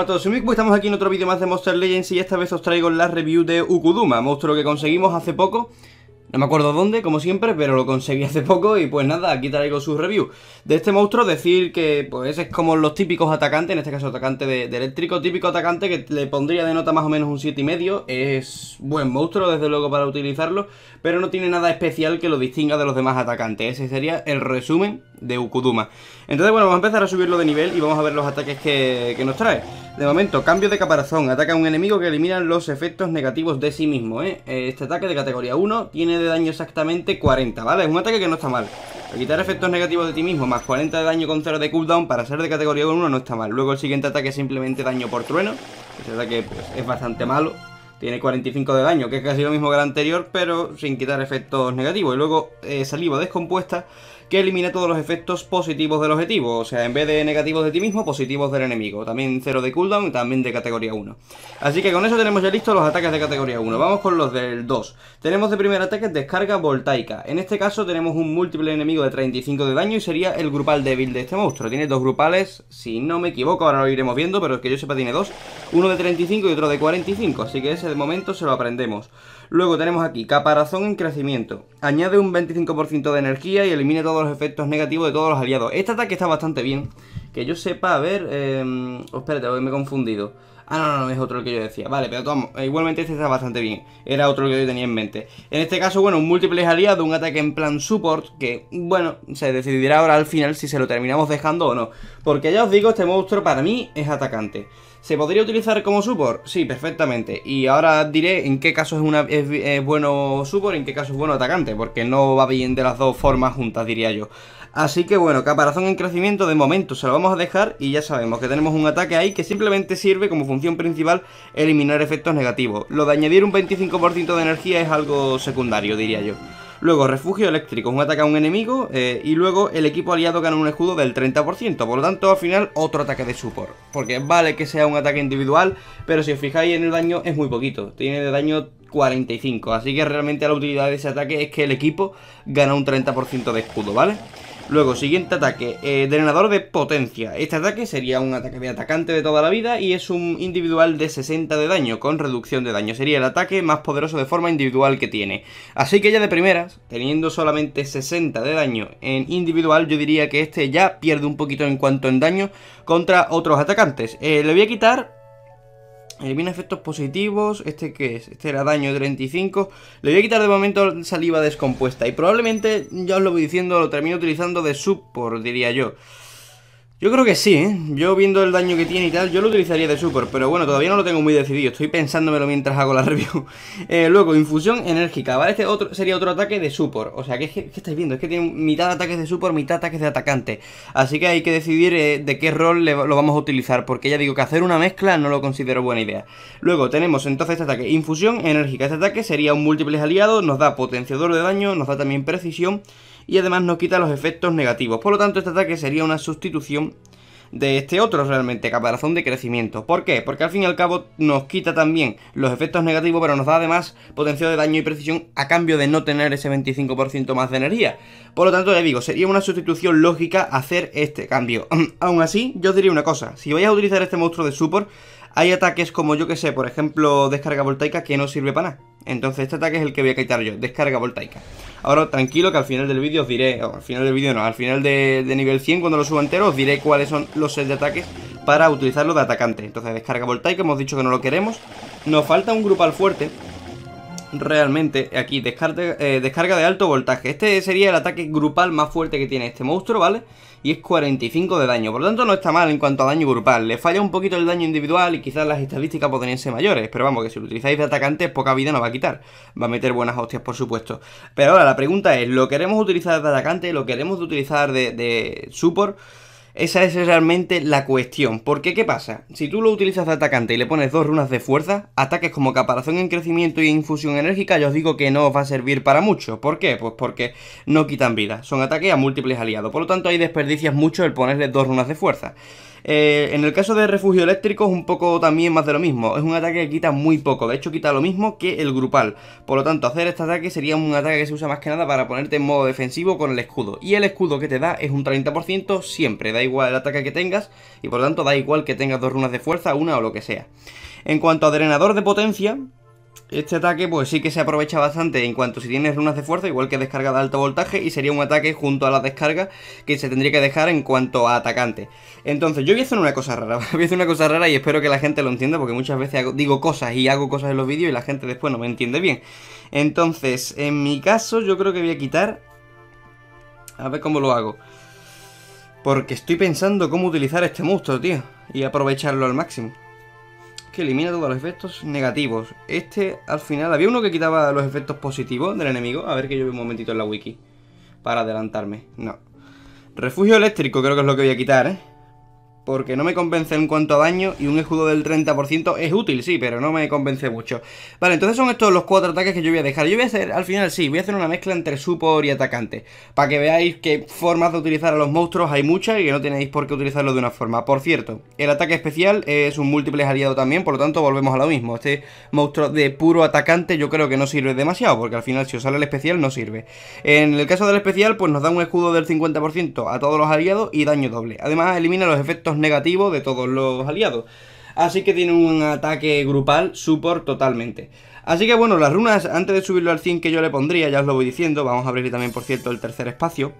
Hola a todos, soy Miku, estamos aquí en otro vídeo más de Monster Legends y esta vez os traigo la review de Ukuduma, monstruo que conseguimos hace poco. No me acuerdo dónde, como siempre, pero lo conseguí hace poco y pues nada, aquí traigo su review. De este monstruo decir que pues es como los típicos atacantes, en este caso atacante de eléctrico, típico atacante que le pondría de nota más o menos un 7,5. Es buen monstruo, desde luego, para utilizarlo, pero no tiene nada especial que lo distinga de los demás atacantes. Ese sería el resumen de Ukuduma. Entonces bueno, vamos a empezar a subirlo de nivel y vamos a ver los ataques que nos trae. De momento, cambio de caparazón, ataca a un enemigo que elimina los efectos negativos de sí mismo, Este ataque de categoría 1 tiene de daño exactamente 40, ¿vale? Es un ataque que no está mal. Quitar efectos negativos de ti mismo más 40 de daño con 0 de cooldown para ser de categoría 1 no está mal. Luego el siguiente ataque es simplemente daño por trueno. Este ataque pues, es bastante malo. Tiene 45 de daño, que es casi lo mismo que el anterior, pero sin quitar efectos negativos. Y luego saliva descompuesta, que elimina todos los efectos positivos del objetivo. O sea, en vez de negativos de ti mismo, positivos del enemigo. También 0 de cooldown y también de categoría 1. Así que con eso tenemos ya listos los ataques de categoría 1. Vamos con los del 2. Tenemos de primer ataque descarga voltaica. En este caso tenemos un múltiple enemigo de 35 de daño y sería el grupal débil de este monstruo. Tiene dos grupales, si no me equivoco, ahora lo iremos viendo, pero que yo sepa tiene dos. Uno de 35 y otro de 45, así que ese de momento se lo aprendemos. Luego tenemos aquí caparazón en crecimiento. Añade un 25% de energía y elimina todos los efectos negativos de todos los aliados. Este ataque está bastante bien. Que yo sepa, a ver... espérate, me he confundido. No, es otro el que yo decía. Vale, pero toma, igualmente este está bastante bien. Era otro el que yo tenía en mente. En este caso, bueno, un múltiple aliado, un ataque en plan support, que, bueno, se decidirá ahora al final si se lo terminamos dejando o no. Porque ya os digo, este monstruo para mí es atacante. ¿Se podría utilizar como support? Sí, perfectamente. Y ahora diré en qué caso es bueno support y en qué caso es bueno atacante, porque no va bien de las dos formas juntas, diría yo. Así que bueno, caparazón en crecimiento de momento se lo vamos a dejar y ya sabemos que tenemos un ataque ahí que simplemente sirve como función principal eliminar efectos negativos. Lo de añadir un 25% de energía es algo secundario, diría yo. Luego, refugio eléctrico, un ataque a un enemigo y luego el equipo aliado gana un escudo del 30%. Por lo tanto, al final, otro ataque de support. Porque vale que sea un ataque individual, pero si os fijáis en el daño es muy poquito. Tiene de daño 45, así que realmente la utilidad de ese ataque es que el equipo gana un 30% de escudo, ¿vale? Luego, siguiente ataque, drenador de potencia. Este ataque sería un ataque de atacante de toda la vida y es un individual de 60 de daño con reducción de daño. Sería el ataque más poderoso de forma individual que tiene. Así que ya de primeras, teniendo solamente 60 de daño en individual, yo diría que este ya pierde un poquito en cuanto en daño contra otros atacantes. Le voy a quitar... Elimina efectos positivos. ¿Este qué es? Este era daño 35. Le voy a quitar de momento saliva descompuesta. Y probablemente, ya os lo voy diciendo, lo termino utilizando de support, diría yo. Yo creo que sí, Yo viendo el daño que tiene y tal, yo lo utilizaría de support. Pero bueno, todavía no lo tengo muy decidido. Estoy pensándomelo mientras hago la review. Luego, infusión enérgica, ¿vale? Este sería otro ataque de support. O sea, ¿qué estáis viendo? Es que tiene mitad de ataques de support, mitad de ataques de atacante. Así que hay que decidir de qué rol lo vamos a utilizar. Porque ya digo que hacer una mezcla no lo considero buena idea. Luego tenemos entonces este ataque, infusión enérgica. Este ataque sería un múltiple aliado, nos da potenciador de daño, nos da también precisión y además nos quita los efectos negativos. Por lo tanto, este ataque sería una sustitución de este otro realmente, caparazón de crecimiento. ¿Por qué? Porque al fin y al cabo nos quita también los efectos negativos, pero nos da además potencial de daño y precisión a cambio de no tener ese 25% más de energía. Por lo tanto, ya digo, sería una sustitución lógica hacer este cambio. Aún así, yo os diría una cosa, si vais a utilizar este monstruo de support, hay ataques como yo que sé, por ejemplo, descarga voltaica que no sirve para nada. Entonces este ataque es el que voy a quitar yo, descarga voltaica. Ahora tranquilo que al final del vídeo os diré, al final del vídeo no, al final de nivel 100 cuando lo suba entero os diré cuáles son los sets de ataques para utilizarlo de atacante. Entonces descarga voltaica, hemos dicho que no lo queremos. Nos falta un grupal fuerte. Realmente, aquí, descarga de alto voltaje. Este sería el ataque grupal más fuerte que tiene este monstruo, ¿vale? Y es 45 de daño, por lo tanto no está mal en cuanto a daño grupal. Le falla un poquito el daño individual y quizás las estadísticas podrían ser mayores. Pero vamos, que si lo utilizáis de atacante, poca vida nos va a quitar. Va a meter buenas hostias, por supuesto. Pero ahora la pregunta es, ¿lo queremos utilizar de atacante? ¿Lo queremos utilizar de support? Esa es realmente la cuestión. Porque, ¿qué pasa? Si tú lo utilizas de atacante y le pones dos runas de fuerza, ataques como caparazón en crecimiento y infusión enérgica, yo os digo que no os va a servir para mucho. ¿Por qué? Pues porque no quitan vida. Son ataques a múltiples aliados. Por lo tanto, ahí desperdicias mucho el ponerle dos runas de fuerza. En el caso de refugio eléctrico es un poco también más de lo mismo. Es un ataque que quita muy poco, de hecho quita lo mismo que el grupal. Por lo tanto, hacer este ataque sería un ataque que se usa más que nada para ponerte en modo defensivo con el escudo. Y el escudo que te da es un 30% siempre, da igual el ataque que tengas. Y por lo tanto da igual que tengas 2 runas de fuerza, una o lo que sea. En cuanto a drenador de potencia, este ataque pues sí que se aprovecha bastante en cuanto si tienes runas de fuerza, igual que descarga de alto voltaje, y sería un ataque junto a la descarga que se tendría que dejar en cuanto a atacante. Entonces yo voy a hacer una cosa rara, voy a hacer una cosa rara y espero que la gente lo entienda, porque muchas veces digo cosas y hago cosas en los vídeos y la gente después no me entiende bien. Entonces, en mi caso yo creo que voy a quitar... A ver cómo lo hago. Porque estoy pensando cómo utilizar este monstruo, tío, y aprovecharlo al máximo. Que elimina todos los efectos negativos. Este, al final, había uno que quitaba los efectos positivos del enemigo. A ver que yo veo un momentito en la wiki para adelantarme. No. Refugio eléctrico creo que es lo que voy a quitar, ¿eh? Porque no me convence en cuanto a daño. Y un escudo del 30% es útil, sí, pero no me convence mucho. Vale, entonces son estos los 4 ataques que yo voy a dejar. Yo voy a hacer, al final sí, voy a hacer una mezcla entre support y atacante, para que veáis que formas de utilizar a los monstruos hay muchas y que no tenéis por qué utilizarlo de una forma. Por cierto, el ataque especial es un múltiples aliado también, por lo tanto volvemos a lo mismo. Este monstruo de puro atacante yo creo que no sirve demasiado, porque al final si os sale el especial no sirve. En el caso del especial pues nos da un escudo del 50% a todos los aliados y daño doble. Además elimina los efectos negativos de todos los aliados. Así que tiene un ataque grupal support totalmente. Así que bueno, las runas, antes de subirlo al 100 que yo le pondría, ya os lo voy diciendo, vamos a abrir también por cierto el tercer espacio.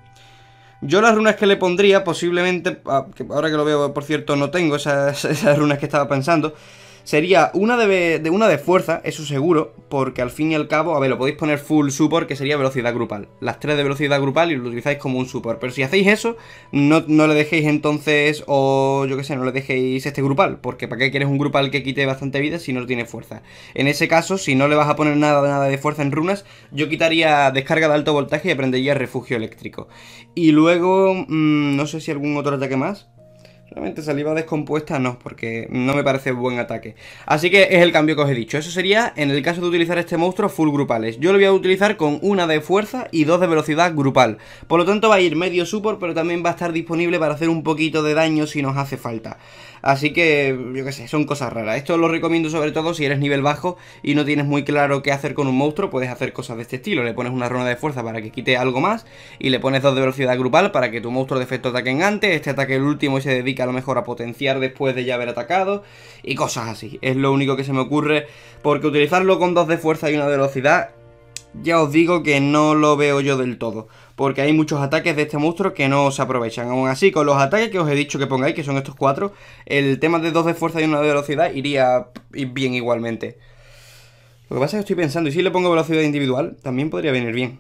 Yo las runas que le pondría, posiblemente, que ahora que lo veo por cierto no tengo esas runas que estaba pensando. Sería una de fuerza, eso seguro, porque al fin y al cabo, a ver, lo podéis poner full support, que sería velocidad grupal. Las 3 de velocidad grupal y lo utilizáis como un support. Pero si hacéis eso, no le dejéis entonces, o yo que sé, no le dejéis este grupal, porque ¿para qué quieres un grupal que quite bastante vida si no tiene fuerza? En ese caso, si no le vas a poner nada de fuerza en runas, yo quitaría descarga de alto voltaje y aprendería refugio eléctrico. Y luego, no sé si algún otro ataque más. Realmente saliva descompuesta no, porque no me parece buen ataque. Así que es el cambio que os he dicho. Eso sería en el caso de utilizar este monstruo full grupales. Yo lo voy a utilizar con una de fuerza y 2 de velocidad grupal. Por lo tanto va a ir medio support, pero también va a estar disponible para hacer un poquito de daño si nos hace falta. Así que, yo qué sé, son cosas raras. Esto lo recomiendo sobre todo si eres nivel bajo y no tienes muy claro qué hacer con un monstruo. Puedes hacer cosas de este estilo. Le pones una runa de fuerza para que quite algo más y le pones 2 de velocidad grupal para que tu monstruo de efecto ataquen antes. Este ataque el último y se dedica a lo mejor a potenciar después de ya haber atacado y cosas así. Es lo único que se me ocurre, porque utilizarlo con 2 de fuerza y 1 de velocidad, ya os digo que no lo veo yo del todo, porque hay muchos ataques de este monstruo que no se aprovechan. Aún así, con los ataques que os he dicho que pongáis, que son estos 4, el tema de 2 de fuerza y 1 de velocidad iría bien igualmente. Lo que pasa es que estoy pensando, ¿y si le pongo velocidad individual? También podría venir bien.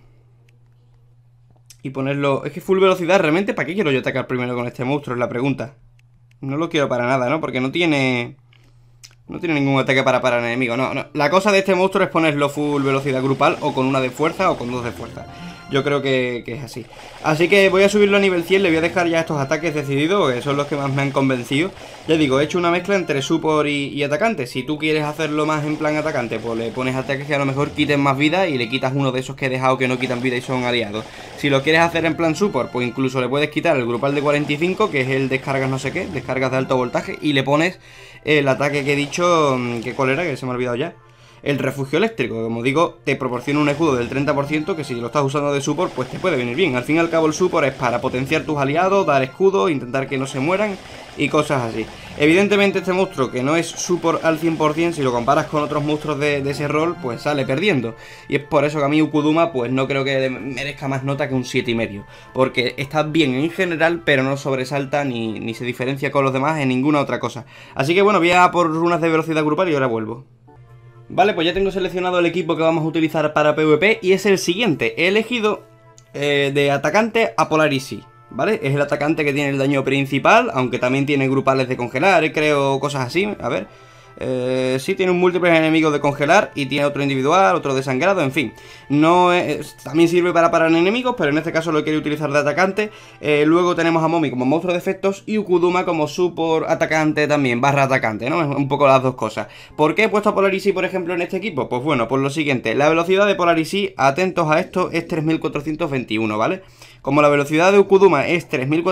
Y ponerlo... Es que full velocidad, realmente, ¿para qué quiero yo atacar primero con este monstruo? Es la pregunta. No lo quiero para nada, ¿no? Porque no tiene ningún ataque para parar al enemigo. No. La cosa de este monstruo es ponerlo full velocidad grupal, o con 1 de fuerza, o con 2 de fuerza. Yo creo que es así. Así que voy a subirlo a nivel 100, le voy a dejar ya estos ataques decididos, que son los que más me han convencido. Ya digo, he hecho una mezcla entre support y atacante. Si tú quieres hacerlo más en plan atacante, pues le pones ataques que a lo mejor quiten más vida y le quitas uno de esos que he dejado que no quitan vida y son aliados. Si lo quieres hacer en plan support, pues incluso le puedes quitar el grupal de 45, que es el descargas no sé qué, descargas de alto voltaje, y le pones el ataque que he dicho, ¿cuál era? Que se me ha olvidado ya. El refugio eléctrico, que como digo, te proporciona un escudo del 30% que si lo estás usando de support, pues te puede venir bien. Al fin y al cabo el support es para potenciar tus aliados, dar escudos, intentar que no se mueran y cosas así. Evidentemente este monstruo, que no es support al 100%, si lo comparas con otros monstruos de ese rol, pues sale perdiendo. Y es por eso que a mí Ukuduma pues no creo que merezca más nota que un 7,5. Porque está bien en general, pero no sobresalta ni se diferencia con los demás en ninguna otra cosa. Así que bueno, voy a por runas de velocidad grupal y ahora vuelvo. Vale, pues ya tengo seleccionado el equipo que vamos a utilizar para PvP y es el siguiente. He elegido de atacante a Polarisi, ¿vale? Es el atacante que tiene el daño principal, aunque también tiene grupales de congelar, creo, cosas así. A ver, Sí, tiene un múltiple enemigo de congelar y tiene otro individual, otro de sangrado, en fin. No es, también sirve para parar enemigos, pero en este caso lo quiero utilizar de atacante. Luego tenemos a Momi como monstruo de efectos y Ukuduma como support atacante también, barra atacante, ¿no? Es un poco las dos cosas. ¿Por qué he puesto a Polarizy, por ejemplo, en este equipo? Pues bueno, por lo siguiente, la velocidad de Polarizy, atentos a esto, es 3421, ¿vale? Como la velocidad de Ukuduma es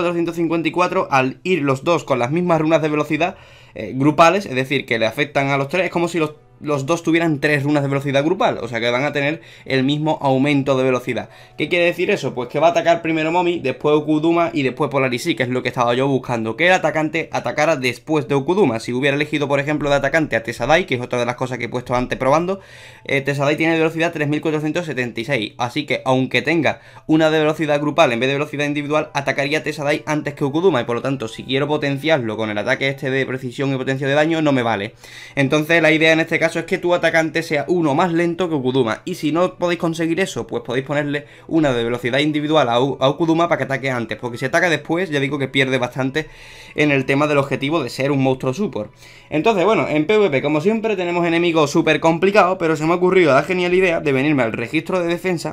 3454, al ir los dos con las mismas runas de velocidad grupales, es decir, que le afectan a los tres, es como si los dos tuvieran 3 runas de velocidad grupal, o sea que van a tener el mismo aumento de velocidad. ¿Qué quiere decir eso? Pues que va a atacar primero Momi, después Ukuduma y después Polarizy, que es lo que estaba yo buscando, que el atacante atacara después de Ukuduma. Si hubiera elegido, por ejemplo, de atacante a Tesadai, que es otra de las cosas que he puesto antes probando, Tesadai tiene velocidad 3476, así que aunque tenga una de velocidad grupal en vez de velocidad individual, atacaría a Tesadai antes que Ukuduma, y por lo tanto, si quiero potenciarlo con el ataque este de precisión y potencia de daño, no me vale. Entonces la idea en este caso es que tu atacante sea uno más lento que Ukuduma, y si no podéis conseguir eso, pues podéis ponerle una de velocidad individual a Ukuduma para que ataque antes, porque si ataca después, ya digo que pierde bastante en el tema del objetivo de ser un monstruo support. Entonces, bueno, en PvP, como siempre, tenemos enemigos súper complicados, pero se me ha ocurrido la genial idea de venirme al registro de defensa.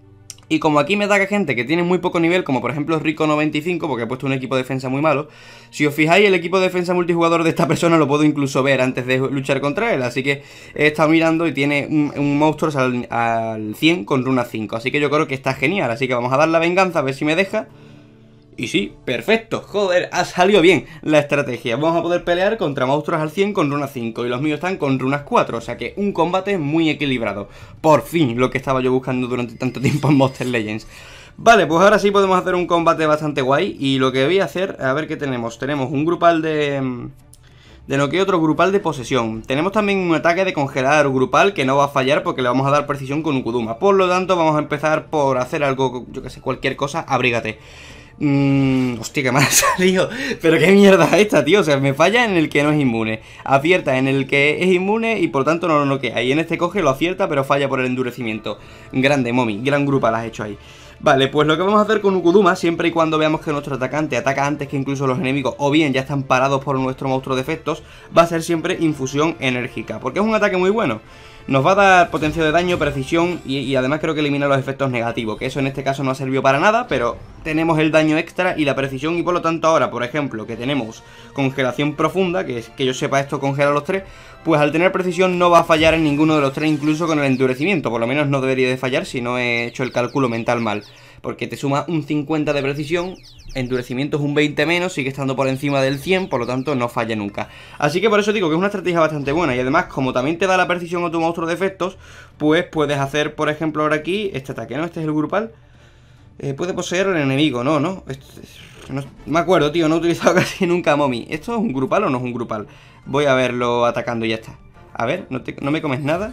Y como aquí me ataca gente que tiene muy poco nivel, como por ejemplo Rico95, porque he puesto un equipo de defensa muy malo, si os fijáis, el equipo de defensa multijugador de esta persona lo puedo incluso ver antes de luchar contra él, así que he estado mirando y tiene un monstruo al 100 con runa 5, así que yo creo que está genial, así que vamos a dar la venganza a ver si me deja. Y sí, perfecto, joder, ha salido bien la estrategia. Vamos a poder pelear contra monstruos al 100 con runa 5 y los míos están con runas 4, o sea que un combate muy equilibrado. Por fin, lo que estaba yo buscando durante tanto tiempo en Monster Legends. Vale, pues ahora sí podemos hacer un combate bastante guay. Y lo que voy a hacer, a ver qué tenemos. Tenemos un grupal de noqueo, otro grupal de posesión. Tenemos también un ataque de congelar grupal que no va a fallar porque le vamos a dar precisión con Ukuduma. Por lo tanto, vamos a empezar por hacer algo, yo que sé, cualquier cosa, abrígate. Hostia, que mal ha salido. Pero qué mierda es esta, tío. O sea, me falla en el que no es inmune, acierta en el que es inmune y por tanto no lo noquea. Y en este coge lo acierta pero falla por el endurecimiento. Grande, Momi, gran grupal has hecho ahí. Vale, pues lo que vamos a hacer con Ukuduma, siempre y cuando veamos que nuestro atacante ataca antes que incluso los enemigos, o bien ya están parados por nuestro monstruo de efectos, va a ser siempre infusión enérgica, porque es un ataque muy bueno. Nos va a dar potencia de daño, precisión y además creo que elimina los efectos negativos, que eso en este caso no ha servido para nada, pero tenemos el daño extra y la precisión, y por lo tanto ahora, por ejemplo, que tenemos congelación profunda, que es que yo sepa esto congela a los tres, pues al tener precisión no va a fallar en ninguno de los tres, incluso con el endurecimiento, por lo menos no debería de fallar si no he hecho el cálculo mental mal, porque te suma un 50 de precisión, endurecimiento es un 20 menos, sigue estando por encima del 100, por lo tanto no falla nunca. Así que por eso digo que es una estrategia bastante buena, y además como también te da la precisión a tu monstruo de efectos, pues puedes hacer, por ejemplo, ahora aquí, este ataque, ¿no? Este es el grupal. Puede poseer al enemigo, no, no me acuerdo, tío, no he utilizado casi nunca a Momi. ¿Esto es un grupal o no es un grupal? Voy a verlo atacando y ya está. A ver, no me comes nada.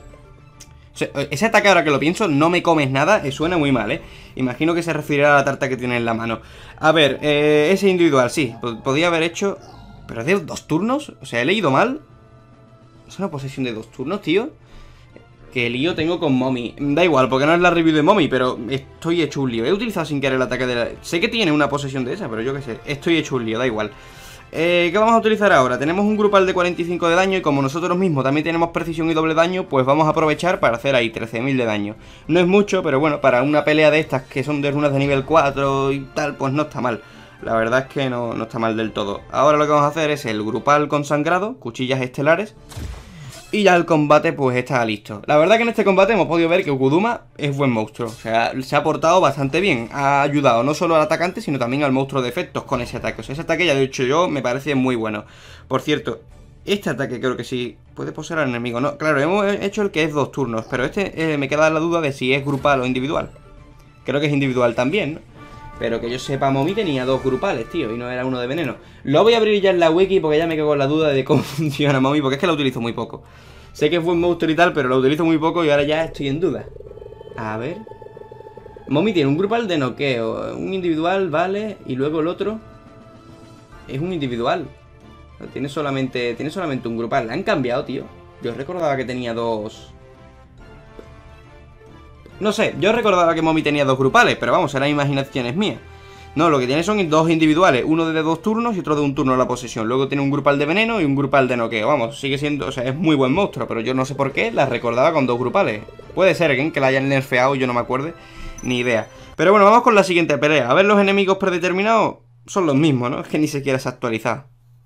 O sea, ese ataque, ahora que lo pienso, no me comes nada, suena muy mal, ¿eh? Imagino que se referirá a la tarta que tiene en la mano. A ver, ese individual, sí, podía haber hecho... ¿Pero es de 2 turnos? O sea, ¿he leído mal? ¿Es una posesión de 2 turnos, tío? ¿Qué lío tengo con Momi? Da igual, porque no es la review de Momi, pero estoy hecho un lío. He utilizado sin querer el ataque de la... Sé que tiene una posesión de esa, pero yo qué sé, estoy hecho un lío, da igual. ¿Qué vamos a utilizar ahora? Tenemos un grupal de 45 de daño y como nosotros mismos también tenemos precisión y doble daño, pues vamos a aprovechar para hacer ahí 13.000 de daño. No es mucho, pero bueno, para una pelea de estas que son de runas de nivel 4 y tal, pues no está mal. La verdad es que no está mal del todo. Ahora lo que vamos a hacer es el grupal consangrado, cuchillas estelares. Y ya el combate pues está listo. La verdad que en este combate hemos podido ver que Ukuduma es buen monstruo. O sea, se ha portado bastante bien. Ha ayudado no solo al atacante, sino también al monstruo de efectos con ese ataque. O sea, ese ataque, ya lo he dicho yo, me parece muy bueno. Por cierto, este ataque creo que sí puede poseer al enemigo. No, claro, hemos hecho el que es 2 turnos, pero este me queda la duda de si es grupal o individual. Creo que es individual también, ¿no? Pero que yo sepa, Momi tenía 2 grupales, tío, y no era uno de veneno. Lo voy a abrir ya en la wiki porque ya me quedo con la duda de cómo funciona Momi, porque es que la utilizo muy poco. Sé que es buen monstruo y tal, pero lo utilizo muy poco y ahora ya estoy en duda. A ver... Momi tiene un grupal de noqueo, un individual, vale, y luego el otro es un individual. Tiene solamente un grupal. La han cambiado, tío. Yo recordaba que tenía 2... No sé, yo recordaba que Momi tenía 2 grupales, pero vamos, la imaginación es mía. No, lo que tiene son dos individuales, uno de 2 turnos y otro de 1 turno de la posesión. Luego tiene un grupal de veneno y un grupal de noqueo. Vamos, sigue siendo, o sea, es muy buen monstruo, pero yo no sé por qué la recordaba con 2 grupales. Puede ser que la hayan nerfeado, yo no me acuerdo, ni idea. Pero bueno, vamos con la siguiente pelea. A ver, los enemigos predeterminados son los mismos, ¿no? Es que ni siquiera se ha actualizado.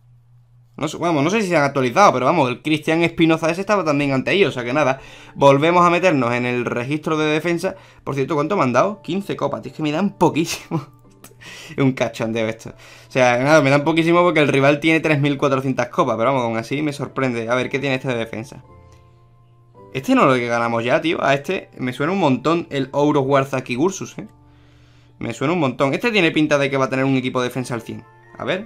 No sé, vamos, no sé si se han actualizado, pero vamos, el Cristian Espinoza ese estaba también ante ellos, o sea que nada, volvemos a meternos en el registro de defensa. Por cierto, ¿cuánto me han dado? 15 copas, tío, es que me dan poquísimo. Es un cachondeo esto. O sea, nada, me dan poquísimo porque el rival tiene 3400 copas, pero vamos, aún así me sorprende. A ver, ¿qué tiene este de defensa? Este no es lo que ganamos ya, tío. A este me suena un montón el Ouros Warzaki Ursus, Me suena un montón. Este tiene pinta de que va a tener un equipo de defensa al 100. A ver,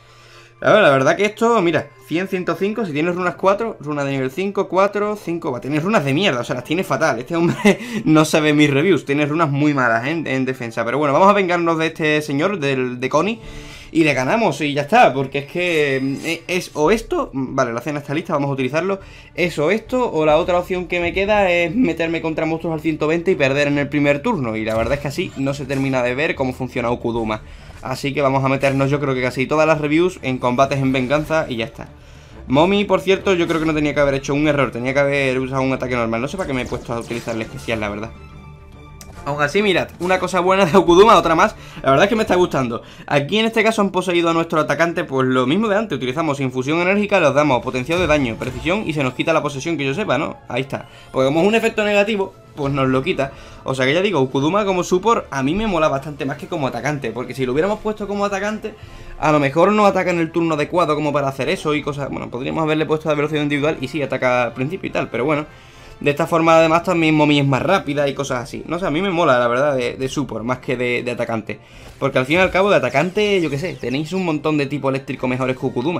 la verdad que esto, mira, 100, 105, si tienes runas 4, runa de nivel 5, 4, 5, va a tener runas de mierda, o sea, las tiene fatal. Este hombre no sabe mis reviews, tiene runas muy malas en defensa. Pero bueno, vamos a vengarnos de este señor, de Connie, y le ganamos y ya está, porque es que es o esto, vale, la cena está lista, vamos a utilizarlo, es o esto, o la otra opción que me queda es meterme contra monstruos al 120 y perder en el primer turno. Y la verdad es que así no se termina de ver cómo funciona Ukuduma. Así que vamos a meternos, yo creo que casi todas las reviews en combates en venganza y ya está. Momi, por cierto, yo creo que no tenía que haber hecho un error, tenía que haber usado un ataque normal. No sé para qué me he puesto a utilizar el especial, la verdad. Aún así, mirad, una cosa buena de Ukuduma, otra más. La verdad es que me está gustando. Aquí en este caso han poseído a nuestro atacante, pues lo mismo de antes. Utilizamos infusión enérgica, les damos potencial de daño, precisión y se nos quita la posesión, que yo sepa, ¿no? Ahí está. Porque como es un efecto negativo, pues nos lo quita. O sea que ya digo, Ukuduma como support a mí me mola bastante más que como atacante. Porque si lo hubiéramos puesto como atacante, a lo mejor no ataca en el turno adecuado como para hacer eso y cosas. Bueno, podríamos haberle puesto de velocidad individual y sí, ataca al principio y tal, pero bueno. De esta forma además también Momi es más rápida y cosas así. No sé, a mí me mola la verdad de support más que de atacante. Porque al fin y al cabo de atacante, yo qué sé, tenéis un montón de tipo eléctrico mejores que Ukuduma.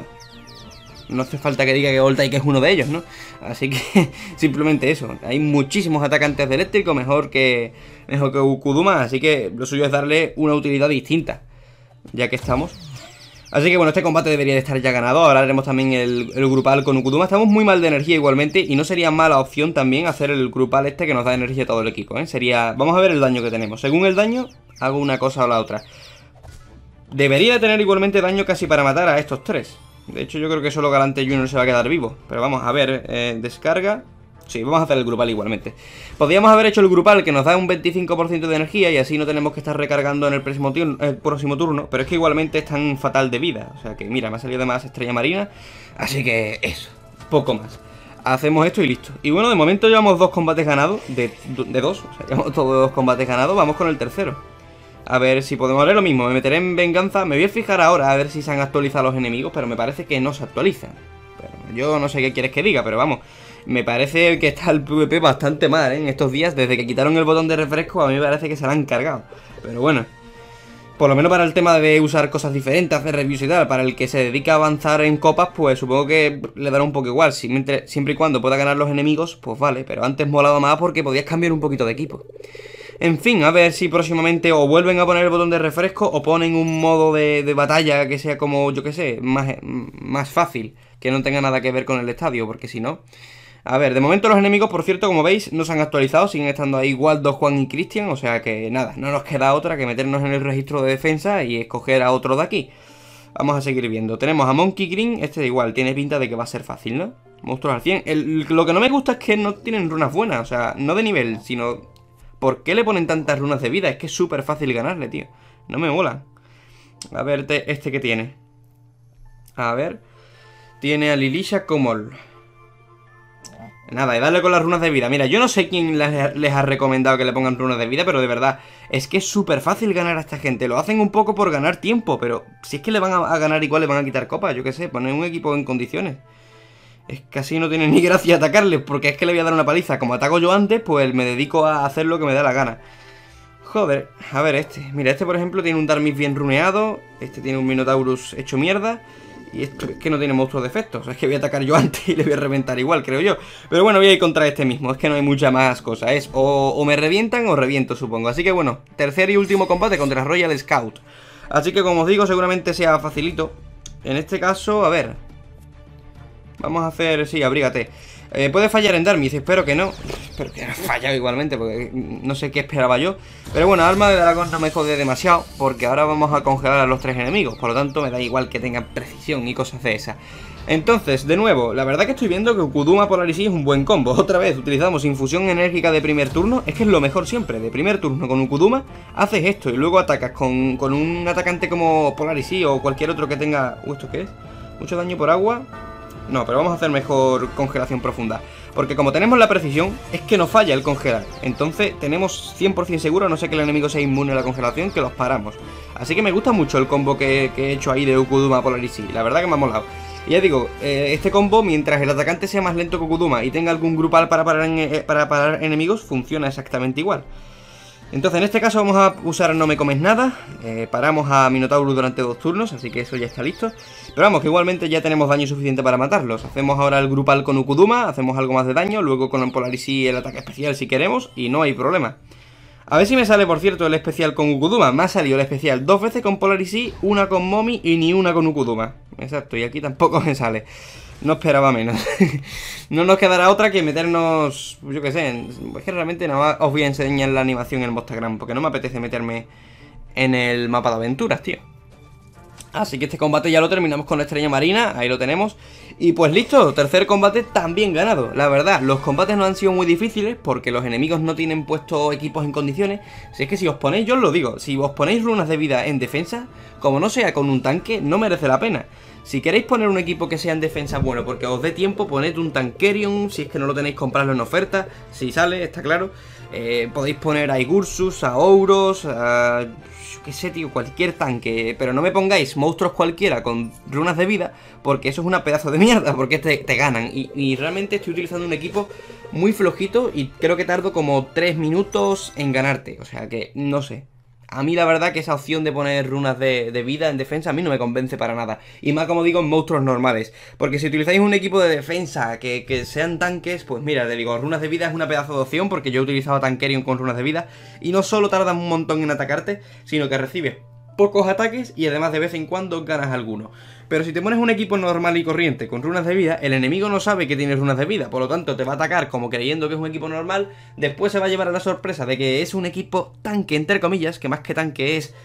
No hace falta que diga que Voltaic es uno de ellos, ¿no? Así que simplemente eso. Hay muchísimos atacantes de eléctrico mejor que Ukuduma. Así que lo suyo es darle una utilidad distinta, ya que estamos. Así que bueno, este combate debería de estar ya ganado. Ahora haremos también el grupal con Ukuduma. Estamos muy mal de energía igualmente y no sería mala opción también hacer el grupal este que nos da energía a todo el equipo, Sería... Vamos a ver el daño que tenemos. Según el daño, hago una cosa o la otra. Debería de tener igualmente daño casi para matar a estos tres. De hecho yo creo que solo Galante Junior se va a quedar vivo. Pero vamos a ver, descarga. Sí, vamos a hacer el grupal igualmente. Podríamos haber hecho el grupal que nos da un 25% de energía y así no tenemos que estar recargando en el próximo turno. Pero es que igualmente es tan fatal de vida. O sea que mira, me ha salido además estrella marina. Así que eso, poco más. Hacemos esto y listo. Y bueno, de momento llevamos 2 combates ganados. De 2, o sea, llevamos todos 2 combates ganados. Vamos con el tercero. A ver si podemos hacer lo mismo. Me meteré en venganza. Me voy a fijar ahora a ver si se han actualizado los enemigos. Pero me parece que no se actualizan. Pero yo no sé qué quieres que diga, pero vamos. Me parece que está el PvP bastante mal, en estos días. Desde que quitaron el botón de refresco, a mí me parece que se lo han cargado. Pero bueno, por lo menos para el tema de usar cosas diferentes, hacer reviews y tal, para el que se dedica a avanzar en copas, pues supongo que le dará un poco igual. Siempre y cuando pueda ganar los enemigos, pues vale. Pero antes molaba más porque podías cambiar un poquito de equipo. En fin, a ver si próximamente o vuelven a poner el botón de refresco o ponen un modo de batalla que sea como, yo que sé, más fácil, que no tenga nada que ver con el estadio, porque si no... A ver, de momento los enemigos, por cierto, como veis, no se han actualizado, siguen estando ahí Waldo, Juan y Cristian, o sea que nada, no nos queda otra que meternos en el registro de defensa y escoger a otro de aquí. Vamos a seguir viendo. Tenemos a Monkey Green, este da igual, tiene pinta de que va a ser fácil, ¿no? Monstruos al 100. Lo que no me gusta es que no tienen runas buenas, o sea, no de nivel, sino... ¿Por qué le ponen tantas runas de vida? Es que es súper fácil ganarle, tío. No me mola. A ver, este que tiene. A ver. Tiene a Lilisha Komol. Nada, y darle con las runas de vida. Mira, yo no sé quién les ha recomendado que le pongan runas de vida, pero de verdad, es que es súper fácil ganar a esta gente. Lo hacen un poco por ganar tiempo, pero si es que le van a ganar igual, le van a quitar copas, yo qué sé, poner un equipo en condiciones. Es que así no tiene ni gracia atacarles, porque es que le voy a dar una paliza. Como ataco yo antes, pues me dedico a hacer lo que me da la gana. Joder, a ver este. Mira, este por ejemplo tiene un Darmis bien runeado, este tiene un Minotaurus hecho mierda. Y esto es que no tiene monstruos de efectos. Es que voy a atacar yo antes y le voy a reventar igual, creo yo. Pero bueno, voy a ir contra este mismo. Es que no hay mucha más cosa. Es o me revientan o reviento, supongo. Así que bueno, tercer y último combate contra Royal Scout. Así que como os digo, seguramente sea facilito. En este caso, a ver. Vamos a hacer... Sí, abrígate. Puede fallar en Darmis, espero que no. Espero que haya fallado igualmente, porque no sé qué esperaba yo. Pero bueno, arma de dragón no me jode demasiado, porque ahora vamos a congelar a los 3 enemigos. Por lo tanto, me da igual que tengan precisión y cosas de esas. Entonces, de nuevo, la verdad que estoy viendo que Ukuduma Polarizy es un buen combo. Otra vez, utilizamos infusión enérgica de primer turno. Es que es lo mejor siempre. De primer turno con Ukuduma, haces esto y luego atacas con un atacante como Polarizy o cualquier otro que tenga... ¿Esto qué es? ¿Mucho daño por agua? No, pero vamos a hacer mejor congelación profunda. Porque como tenemos la precisión, es que no falla el congelar. Entonces tenemos 100% seguro, a no sé que el enemigo sea inmune a la congelación, que los paramos. Así que me gusta mucho el combo que he hecho ahí de Ukuduma Polarizy. La verdad que me ha molado. Y ya digo, este combo, mientras el atacante sea más lento que Ukuduma y tenga algún grupal para parar enemigos, funciona exactamente igual. Entonces en este caso vamos a usar No Me Comes Nada. Paramos a Minotauro durante 2 turnos, así que eso ya está listo. Pero vamos, que igualmente ya tenemos daño suficiente para matarlos. Hacemos ahora el grupal con Ukuduma, hacemos algo más de daño, luego con Polarizy el ataque especial si queremos, y no hay problema. A ver si me sale, por cierto, el especial con Ukuduma. Me ha salido el especial 2 veces con Polarizy, una con Momi y ni una con Ukuduma. Exacto, y aquí tampoco me sale. No esperaba menos. No nos quedará otra que meternos, yo qué sé, es que realmente nada más os voy a enseñar la animación en el Mostagram, porque no me apetece meterme en el mapa de aventuras, tío. Así que este combate ya lo terminamos con la estrella marina, ahí lo tenemos. Y pues listo, tercer combate también ganado. La verdad, los combates no han sido muy difíciles porque los enemigos no tienen puestos equipos en condiciones. Si es que si os ponéis, yo os lo digo, si os ponéis runas de vida en defensa, como no sea con un tanque, no merece la pena. Si queréis poner un equipo que sea en defensa bueno, porque os dé tiempo, poned un Tankerion. Si es que no lo tenéis, comprarlo en oferta. Si sale, está claro. Podéis poner a Igursus, a Ouros, a... qué sé, tío, cualquier tanque. Pero no me pongáis monstruos cualquiera con runas de vida, porque eso es una pedazo de mierda, porque te ganan. Y realmente estoy utilizando un equipo muy flojito y creo que tardo como 3 minutos en ganarte. O sea que, no sé. A mí la verdad que esa opción de poner runas de vida en defensa a mí no me convence para nada. Y más, como digo, en monstruos normales. Porque si utilizáis un equipo de defensa que sean tanques, pues mira, te digo, runas de vida es una pedazo de opción, porque yo he utilizado Tankerion con runas de vida y no solo tardan un montón en atacarte, sino que recibes pocos ataques y además de vez en cuando ganas alguno. Pero si te pones un equipo normal y corriente con runas de vida, el enemigo no sabe que tienes runas de vida, por lo tanto te va a atacar como creyendo que es un equipo normal. Después se va a llevar a la sorpresa de que es un equipo tanque, entre comillas, que más que tanque es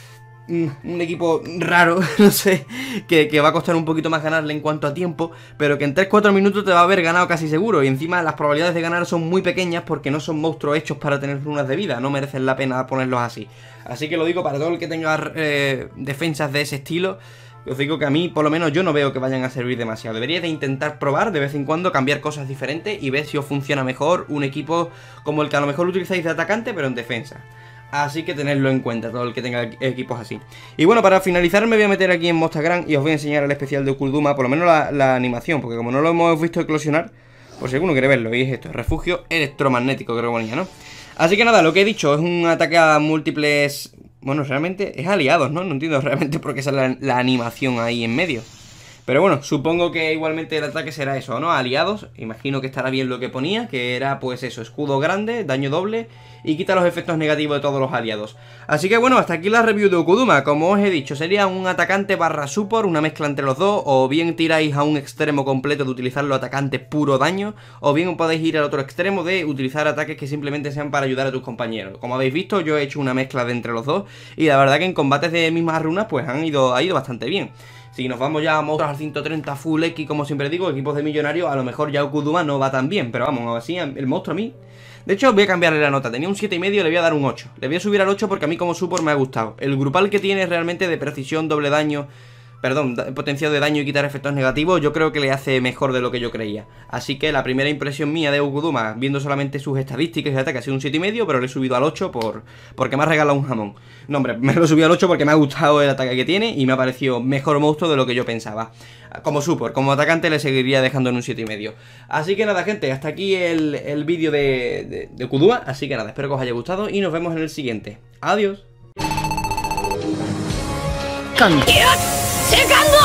un equipo raro, no sé, que va a costar un poquito más ganarle en cuanto a tiempo, pero que en 3-4 minutos te va a haber ganado casi seguro. Y encima las probabilidades de ganar son muy pequeñas porque no son monstruos hechos para tener runas de vida, no merecen la pena ponerlos así. Así que lo digo para todo el que tenga defensas de ese estilo. Os digo que a mí, por lo menos, yo no veo que vayan a servir demasiado. Deberíais de intentar probar de vez en cuando, cambiar cosas diferentes y ver si os funciona mejor un equipo como el que a lo mejor utilizáis de atacante, pero en defensa. Así que tenedlo en cuenta, todo el que tenga equipos así. Y bueno, para finalizar me voy a meter aquí en Mostagram y os voy a enseñar el especial de Ukuduma, por lo menos la animación, porque como no lo hemos visto eclosionar, pues si alguno quiere verlo, y es esto, refugio electromagnético, creo que ponía, ¿no? Así que nada, lo que he dicho es un ataque a múltiples... Bueno, realmente es aliados, ¿no? No entiendo realmente por qué sale la animación ahí en medio. Pero bueno, supongo que igualmente el ataque será eso, ¿no? Aliados, imagino que estará bien lo que ponía, que era pues eso, escudo grande, daño doble y quita los efectos negativos de todos los aliados. Así que bueno, hasta aquí la review de Ukuduma. Como os he dicho, sería un atacante barra support, una mezcla entre los dos, o bien tiráis a un extremo completo de utilizarlo atacante puro daño, o bien podéis ir al otro extremo de utilizar ataques que simplemente sean para ayudar a tus compañeros. Como habéis visto, yo he hecho una mezcla de entre los dos, y la verdad que en combates de mismas runas pues ha ido bastante bien. Si nos vamos ya a monstruos al 130 full X, como siempre digo, equipos de millonarios, a lo mejor ya Ukuduma no va tan bien. Pero vamos, así el monstruo a mí... De hecho, voy a cambiarle la nota. Tenía un 7,5, le voy a dar un 8. Le voy a subir al 8 porque a mí como support me ha gustado. El grupal que tiene realmente de precisión, doble daño... Perdón, potencial de daño y quitar efectos negativos, yo creo que le hace mejor de lo que yo creía. Así que la primera impresión mía de Ukuduma, viendo solamente sus estadísticas y ataque, ha sido un 7,5, pero le he subido al 8 porque me ha regalado un jamón. No, hombre, me lo he subido al 8 porque me ha gustado el ataque que tiene y me ha parecido mejor monstruo de lo que yo pensaba. Como support, como atacante le seguiría dejando en un 7,5. Así que nada, gente, hasta aquí el vídeo de Ukuduma. Así que nada, espero que os haya gustado y nos vemos en el siguiente. Adiós. ¡Secando!